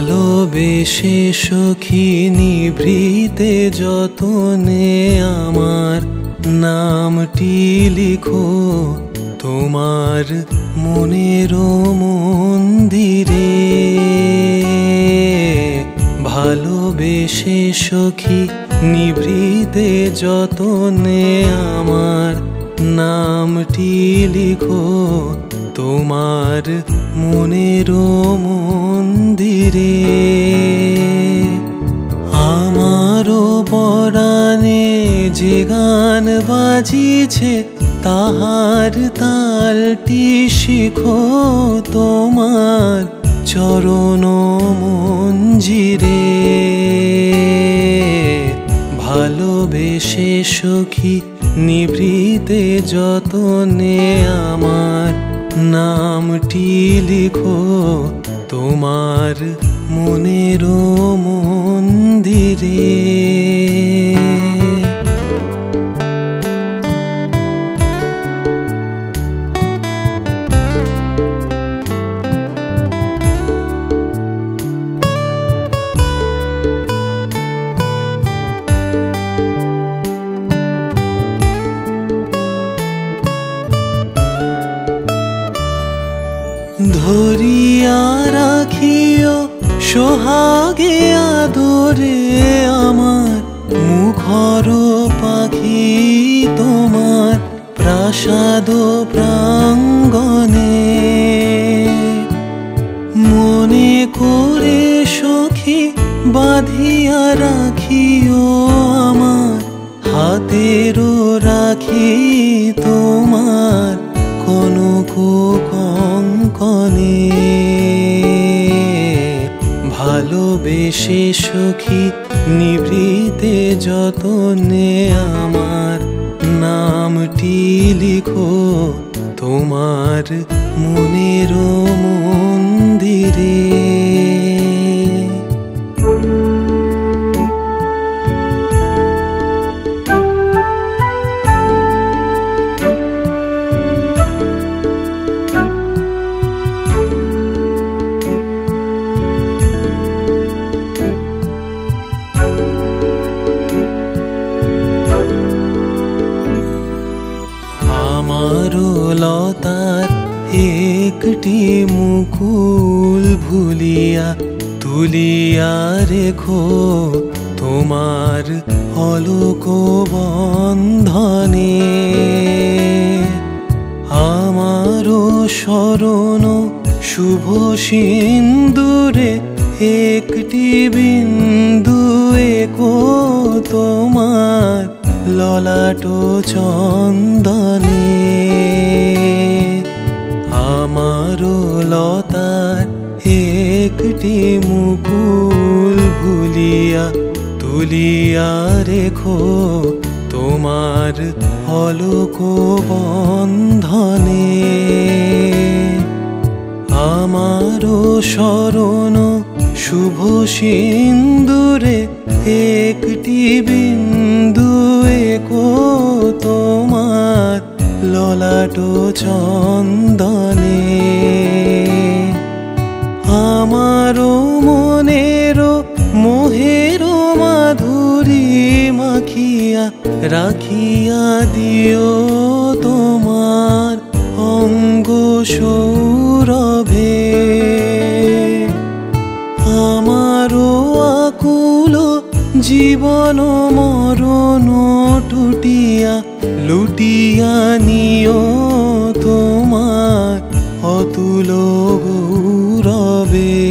ভালোবেসে সখী নিভৃতে যতনে আমার নামটি লিখো তোমার মনের মন্দিরে। ভালোবেসে সখী নিভৃতে যতনে আমার নামটি লিখো তোমার মনের মন্দিরে। আমারও পরাণে যে গান বাজিছে তাহার তালটি শিখো তোমার চরণ মঞ্জিরে। ভালোবেসে সখী নিভৃতে যতনে আমার নামটি লিখো তোমার মনের মন্দিরে। ধরিয়া রাখিও সোহাগে আদরে আমার মুখর পাখি তোমার প্রাসাদ প্রাঙ্গণে। মনে করে সখী বাঁধিয়া রাখিও আমার হাতেরও রাখি তোমার কনক কঙ্কনে। ভালোবেসে সখী নিভৃতে যতনে আমার নামটি লিখো তোমার মনের মন্দিরে। আমারও লতার একটি মুকুল ভুলিয়া তুলিয়া রেখো তোমার অলক বন্ধনে। আমারও শরণ শুভ সিন্দুরে একটি বিন্দু একো তোমার ললাট চন্দনে। আমারও লতার একটি মুকুল ভুলিয়া তুলিয়া রেখো তোমার অলক বন্ধনে। আমারও শরণ শুভ সিন্দুরে একটি বিন্দু একো তোমার ললাট চন্দনে। আমারও মনের মোহের মাধুরী মাখিয়া রাখিয়া দিও তোমার অঙ্গ সৌরভে। আমারও আকুল জীবন মরণ টুটিয়া লুটিয়া নিও তোমার অতুল গৌরবে।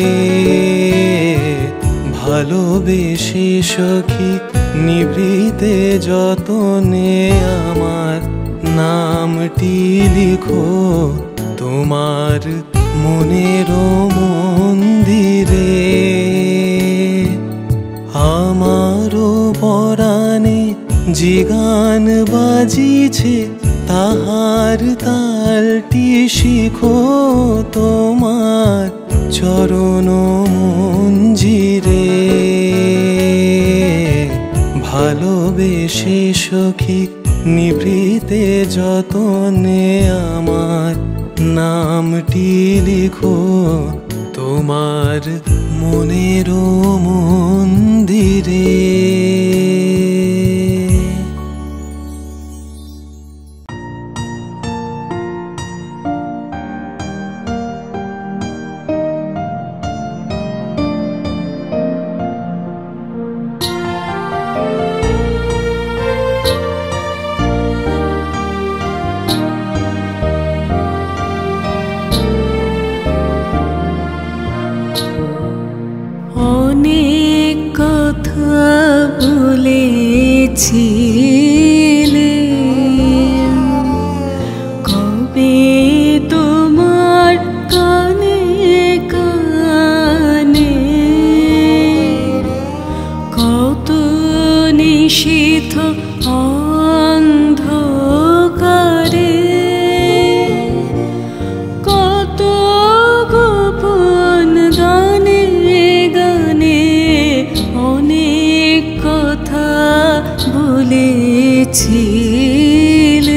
ভালোবেসে সখী নিভৃতে যতনে আমার নামটি লিখো তোমার মনের মন্দিরে। আমারও পরাণে যে গান বাজিছে তাহার তালটি শিখো তোমার চরণ মঞ্জিরে। ভালোবেসে সখী নিভৃতে যতনে আমার নামটি লিখো তোমার মনের মন্দিরে। অনেক কথা বলেছিলে, কবে তোমার কানে কানে, কত নিশীথ অন্ধকারে, কত গোপন গানে অনেক কথা বলেছিলে।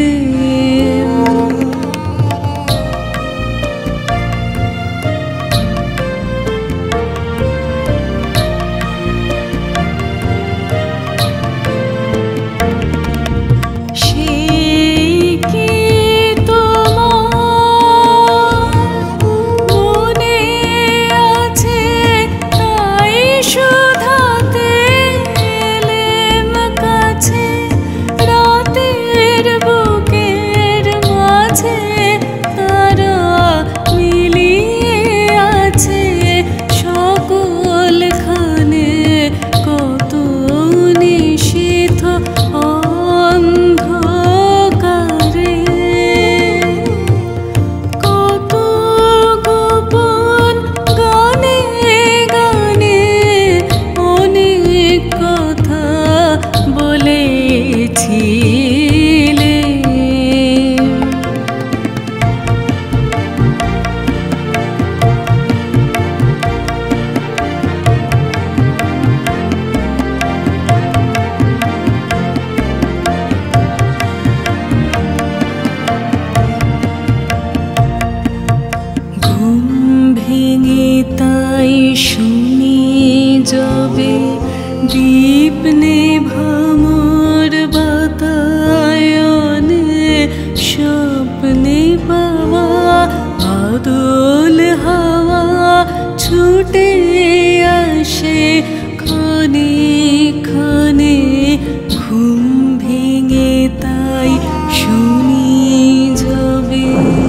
যবে দীপ নেভামোর বাতায়নে, স্বপ্নে পাওয়া বাদল হাওয়া ছুটে আসে ক্ষণে ক্ষণে, ঘুম ভেঙে তাই শুনি যবে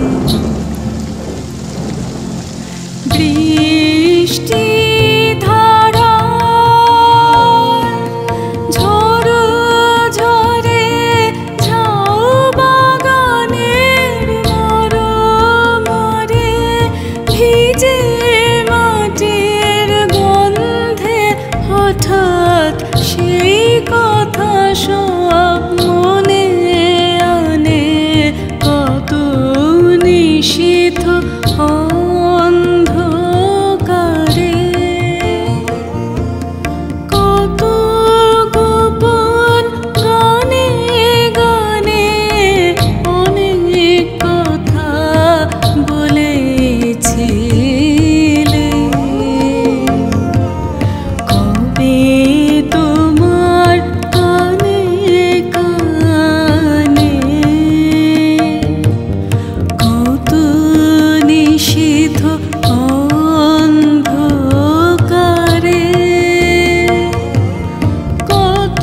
বৃষ্টি সেই কথা সব মনে আনে, কত নিশীথ অন্ধকারে, কত গোপন গানে গানে অনেক কথা বলেছিলে। কবে তোমার কানে কানে, কত নিশীথ অন্ধকারে, কত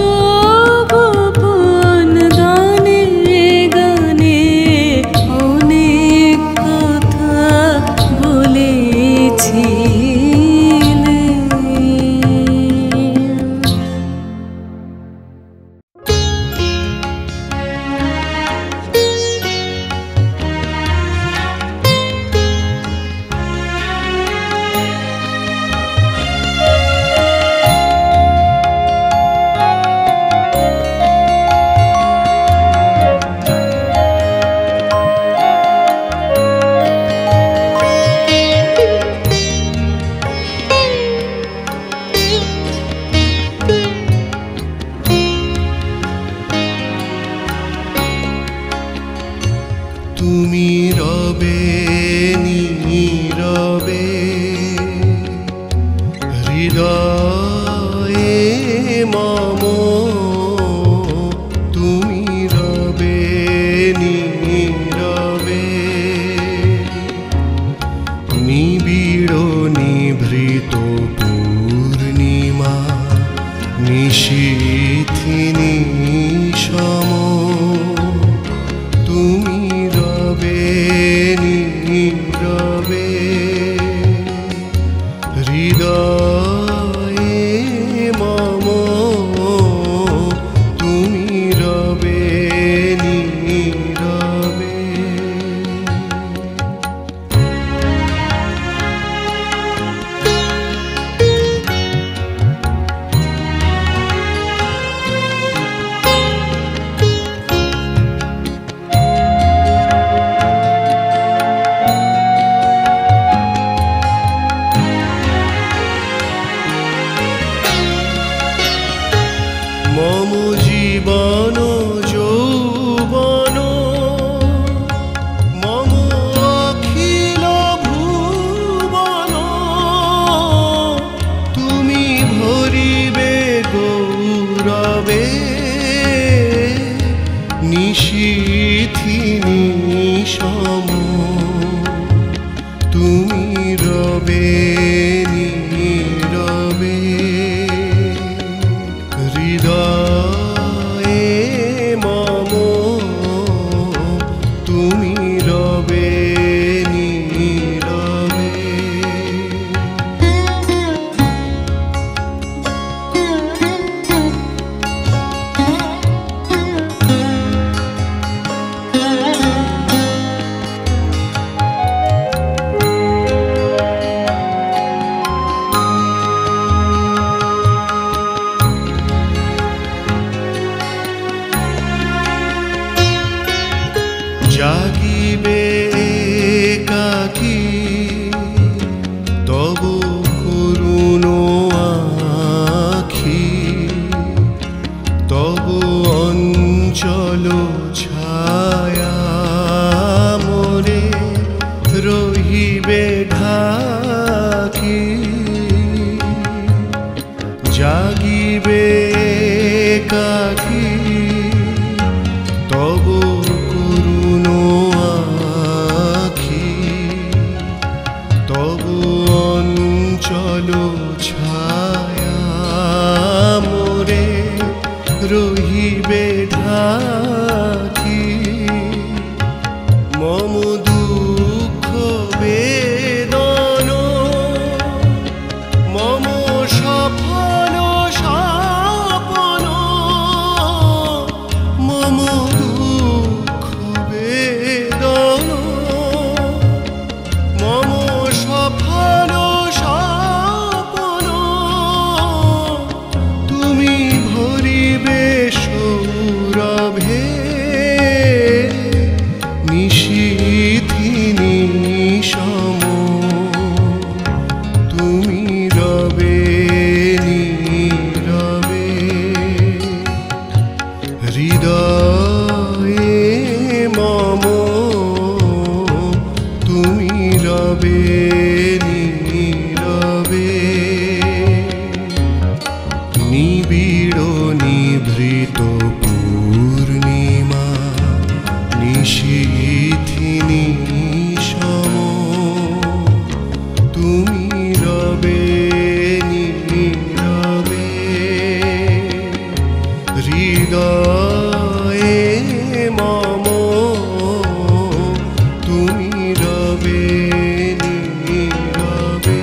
গোপন গানে গানে অনেক কথা বলেছিলে। তুমি রবে নীরবে সম তুমি রবে নীরবে হৃদয়ে মম তুমি রবে নীরবে জাগিবে একাকী তব করুণ আখি তব অঞ্চল ছায়া মোরে রহিবে ঢাকি জাগিবে একাকী তব করুণ আখি তব অঞ্চল ছায়া মোরে রহিবে ঢাকি মম দুঃখ বেদন মম সফল স্বপ্ন মম দুঃখ বেদন মম সফল স্বপ্ন তুমি ভরিবে সৌরভে নিশীথিনী সম তুমি রবে নীরবে হৃদয়ে মম তুমি রবে নীরবে নিবিড় নিভৃত পূর্ণিমা নিশীথিনী সম তুমি রবে নীরবে হৃদয়ে মম তুমি রবে নীরবে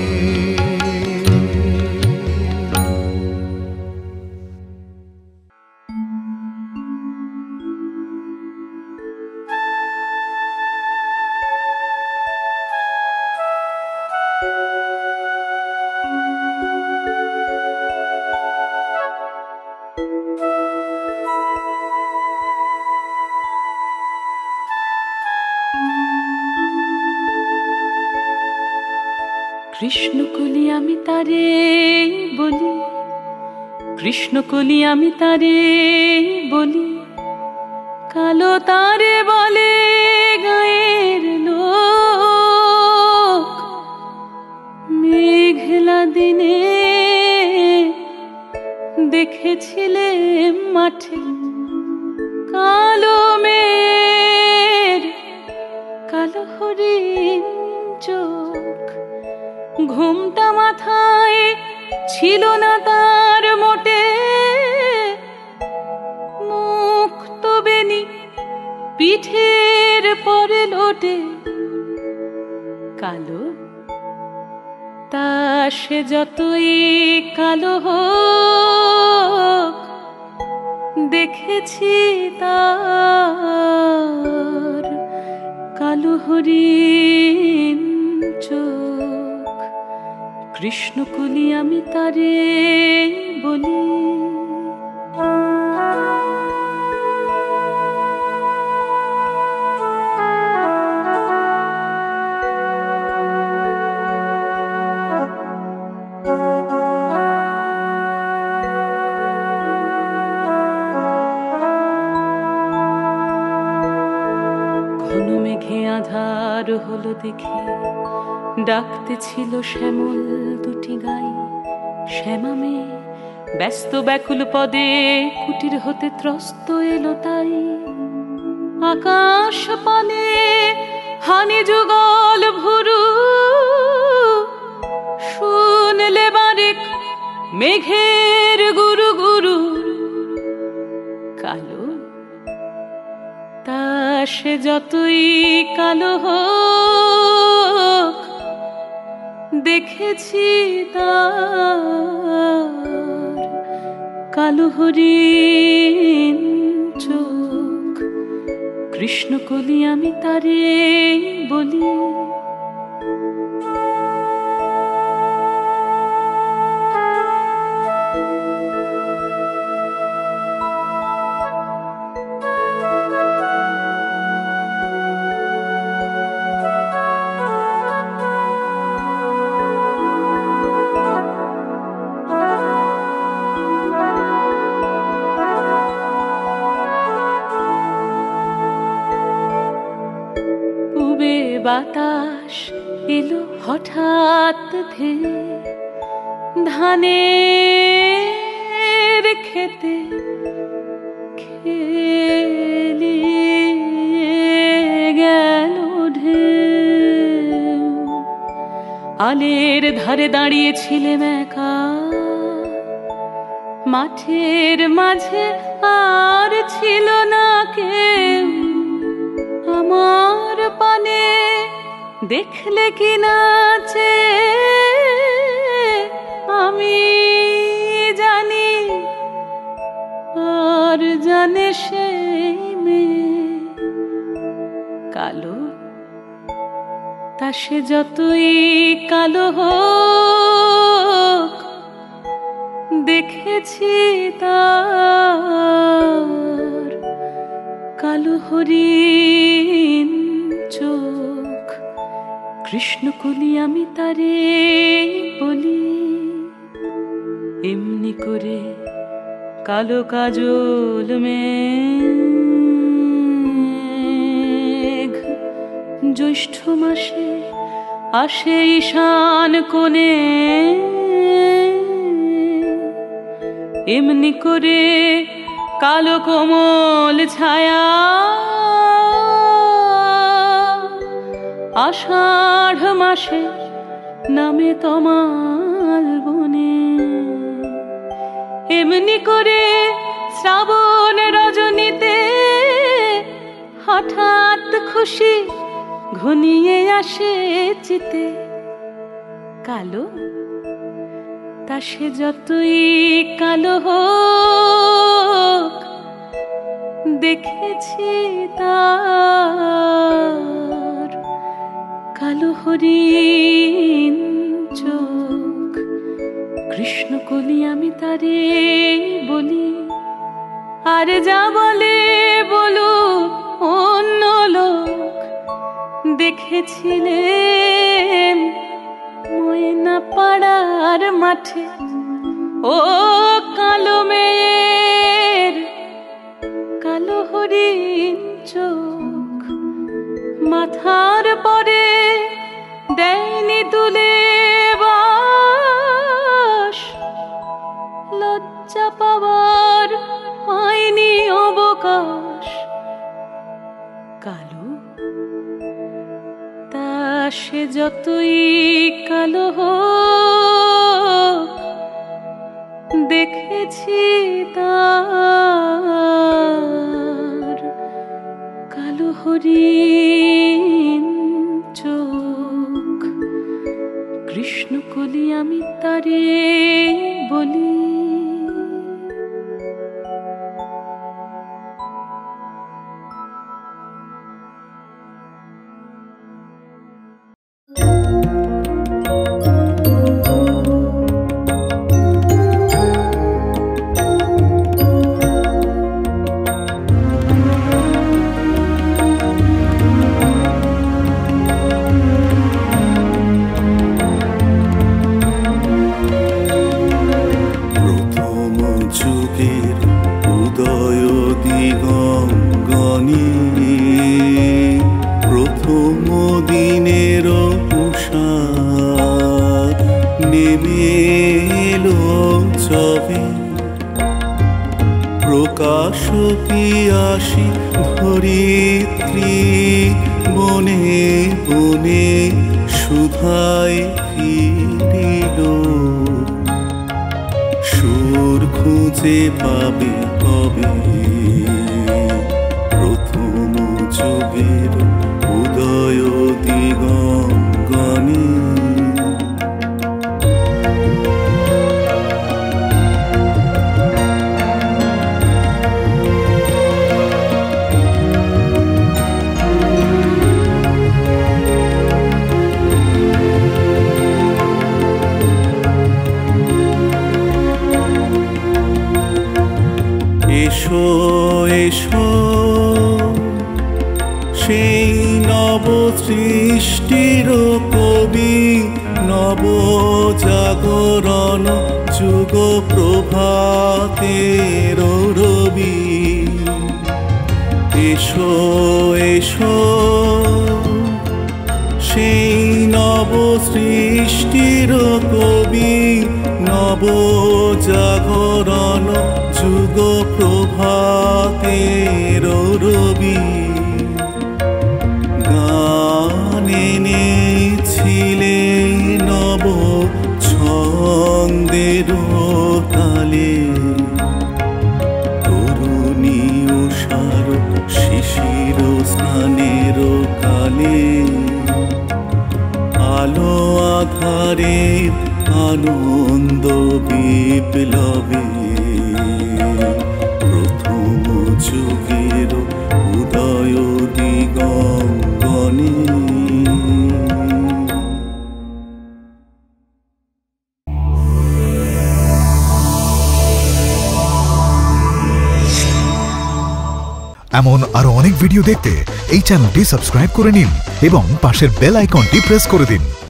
কৃষ্ণকলি আমি তারে বলি, কৃষ্ণকলি আমি তারে বলি, কালো তারে বলে গায়ের লোক। মেঘলা দিনে দেখেছিলে মাঠে কালো মেঘ, কালো হরিণ চোখ। ঘুমটা মাথায় ছিল না তার মোটে, মুখ তো বেনি পিঠের পরে লোটে। কালো তা সে যতই কালো হোক, দেখেছি তার কালো হরিণ চোখ। কৃষ্ণকলি আমি তারে বলি। ঘন মেঘে আধার হলো দেখে ডাকতে ছিল শ্যামল দুটি গাই। শ্যামা মেয়ে ব্যস্ত ব্যাকুল পদে কুটির হতে ত্রস্ত এলো তাই। আকাশ পানে হানি যুগল ভুরু, শুনলে বারেক মেঘের গুরু গুরু। কালো তা সে যতই কালো হোক, দেখেছি তার কালো হরিণ চোখ। কৃষ্ণকলি আমি তারে বলি। বাতাস এলো হঠাৎ ধেয়ে, ধানের খেতে খেলিয়ে গেল ঢেউ। আলের ধারে দাঁড়িয়েছিলেম একা, মাঠের মাঝে আর ছিল না কেউ। আমার পানে দেখলে কি নাচে আমি জানি, আর জানে সেই মেয়ে। কালো তা সে যতই কালো হোক, দেখেছি তার কালো হরিণ চোখ। কৃষ্ণকলি আমি তারে বলি। এমনি করে কালো কাজল মেঘ জ্যৈষ্ঠ মাসে আসে ঈশান কোণে। এমনি করে কালো কোমল ছায়া আষাঢ় মাসে নামে তমাল বনে। এমনি করে শ্রাবণ রজনীতে হঠাৎ খুশি ঘনিয়ে আসে চিতে। কালো তা সে যতই কালো হোক, দেখেছি তার কালো হরিণ চোখ। কৃষ্ণকলি আমি তারে বলি। আর যা বলে বলুক অন্য লোক, দেখেছিলেন ময়না পাড়ার মাঠে ও কালো মেয়ের কালো হরিণ চোখ। মাথার পরে দেয়নি তুলে বাস, লজ্জা পাওয়ার পায়নি অবকাশ। কালো তা সে যতই কালো হোক, দেখেছি তার কালো হরিণ চোখ। কৃষ্ণকলি আমি তারে বলি। ধরিত্রী বনে বনে সুধায় ফিরিল, সুর খুঁজে পাবে কবে প্রথম যুগের উদয় দিগঙ্গনে। এসো এসো সেই নব সৃষ্টির কবি, নব জাগরণ যুগ প্রভাতের রবি। এসো এসো সেই নব সৃষ্টির কবি, নব জাগরণ যুগ প্রভাতের রবি। গান এনেছিলে নব ছন্দের তালে, তরুণী উষার শিশির স্নানের কালে। আলো আধারের আনন্দ বিপ্লবে প্রথম যুগের উদয় দিগঙ্গনে। এমন আরো অনেক ভিডিও দেখতে এই চ্যানেলটি সাবস্ক্রাইব করে নিন এবং পাশের বেল আইকনটি প্রেস করে দিন।